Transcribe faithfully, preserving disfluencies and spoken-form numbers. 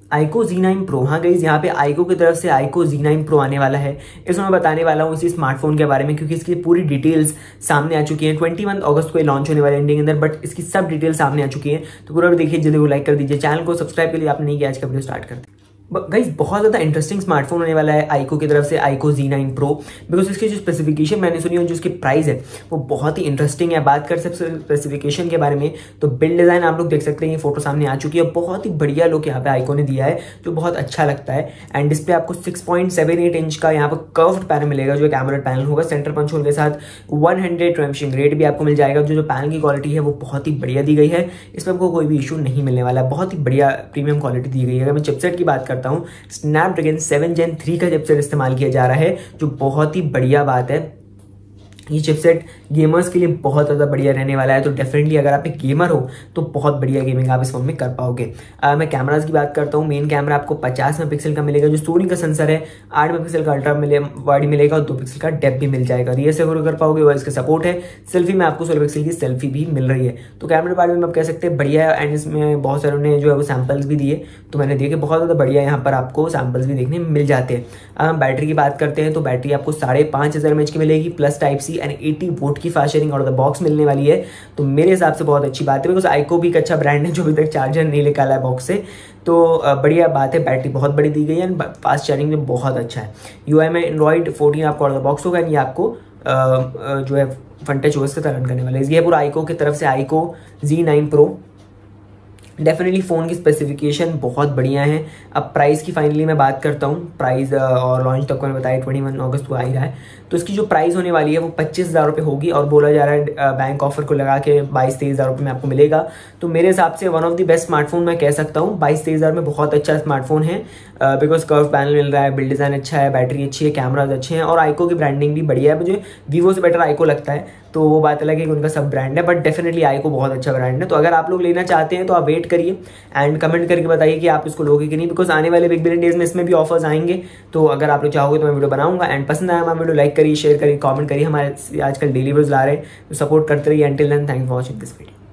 आईको Z nine pro. हाँ guys, यहाँ पे आईको की तरफ से आईको ज़ी नाइन प्रो आने वाला है। इसमें मैं बताने वाला हूँ इसी स्मार्टफोन के बारे में, क्योंकि इसकी पूरी डिटेल्स सामने आ चुकी हैं। इक्कीस अगस्त को लॉन्च होने वाले इंडिया के अंदर, बट इसकी सब डिटेल्स सामने आ चुकी हैं। तो पूरा भी देखिए, जल्दी वो लाइक कर दीजिए, चैनल को सब्सक्राइब के लिए आपने नहीं किया, आज का वीडियो स्टार्ट करते हैं। गाइस बहुत ज़्यादा इंटरेस्टिंग स्मार्टफोन होने वाला है आईको की तरफ से, iQOO Z nine pro, because इसकी जो स्पेसिफिकेशन मैंने सुनी और जो इसकी प्राइस है वो बहुत ही इंटरेस्टिंग है। बात कर सबसे स्पेसिफिकेशन के बारे में, तो बिल्ड डिज़ाइन आप लोग देख सकते हैं, ये फोटो सामने आ चुकी है। बहुत ही बढ़िया लुक यहाँ पे आईको ने दिया है, जो बहुत अच्छा लगता है। एंड डिस्प्ले आपको six point seven eight inch का यहाँ पर कर्व्ड पैनल मिलेगा, जो एक एमोलेड पैनल होगा सेंटर पंच होल के साथ। वन हंड्रेड ट्वेंशिंग रेट भी आपको मिल जाएगा। जो जो पैनल की क्वालिटी है वो बहुत ही बढ़िया दी गई है, इसमें आपको कोई भी इशू नहीं मिलने वाला है। बहुत ही बढ़िया प्रीमियम क्वालिटी दी गई है। अगर मैं चिपसेट की बात करता हूँ, स्नैपड्रैगन सेवन जेन थ्री का चिपसेट इस्तेमाल किया जा रहा है, जो बहुत ही बढ़िया बात है। ये चिपसेट गेमर्स के लिए बहुत ज़्यादा बढ़िया रहने वाला है। तो डेफिनेटली अगर आप एक गेमर हो तो बहुत बढ़िया गेमिंग आप इस फोन में कर पाओगे। आ, मैं कैमराज की बात करता हूँ, मेन कैमरा आपको पचास मेगापिक्सल का मिलेगा, जो सोनी का सेंसर है। आठ मेगापिक्सल का अल्ट्रा मिले वाइड मिलेगा और दो पिक्सल का डेप्थ भी मिल जाएगा। रियर से अगर कर पाओगे, वह इसका सपोर्ट है। सेल्फी में आपको सोलह पिक्सल की सेल्फी भी मिल रही है। तो कैमरे के बारे में आप कह सकते हैं बढ़िया है। एंड इसमें बहुत सारे ने जो है वो सैम्पल्स भी दिए, तो मैंने देखे बहुत ज़्यादा बढ़िया। यहाँ पर आपको सैम्पल्स भी देखने मिल जाते हैं। बैटरी की बात करते हैं तो बैटरी आपको साढ़े पाँच हज़ार एम एच की मिलेगी, plus type C and eighty watt की fast charging out of the box मिलने वाली है। तो मेरे हिसाब से बहुत अच्छी बात है, बिकॉज आईको भी एक अच्छा ब्रांड है जो अभी तक चार्जर नहीं निकाला है बॉक्स से। तो बढ़िया बात है। बैटरी बहुत बड़ी दी गई है एंड फास्ट चार्जिंग में बहुत अच्छा है। यूआई में एंड्रॉइड फोर्टीन आपको आउट ऑफ द बॉक्स होगा, ये आपको जो है फ्रंट टच ओएस के तरह रन करने वाला है। ये पूरा आईको की तरफ से iQOO Z nine pro. Definitely phone की स्पेसिफिकेशन बहुत बढ़िया है। अब प्राइस की फाइनली मैं बात करता हूँ। प्राइस और लॉन्च तक को मैंने बताया इक्कीस अगस्त को आ ही रहा है। तो इसकी जो प्राइस होने वाली है वो पच्चीस हज़ार रुपये होगी, और बोला जा रहा है बैंक ऑफर को लगा के बाईस तेईस हज़ार रुपये में आपको मिलेगा। तो मेरे हिसाब से one of the best smartphone मैं कह सकता हूँ। बाईस तेईस हज़ार में बहुत अच्छा स्मार्टफोन है, बिकॉज कर्व पैनल मिल रहा है, बिल्ड डिज़ाइन अच्छा है, बैटरी अच्छी है, कैमराज अच्छे हैं, और आईको की ब्रांडिंग भी बढ़िया है। मुझे वीवो से बेटर आईको लगता है, तो वो बात अलग है कि उनका सब ब्रांड है, बट डेफिनेटली आईको बहुत अच्छा ब्रांड है। तो अगर आप लोग लेना चाहते हैं तो आप वेट करिए एंड कमेंट करके बताइए कि आप इसको लोगे कि नहीं, बिकॉज आने वाले बिग बिलियन डेज में इसमें भी ऑफर्स आएंगे। तो अगर आप लोग चाहोगे तो मैं वीडियो बनाऊंगा। एंड पसंद आया हमारा वीडियो, लाइक करिए, शेयर करिए, कमेंट करिए। हमारे आजकल डेली वीडियोस ला रहे हैं, तो सपोर्ट करते रहिए। Until then, thanks for watching this video.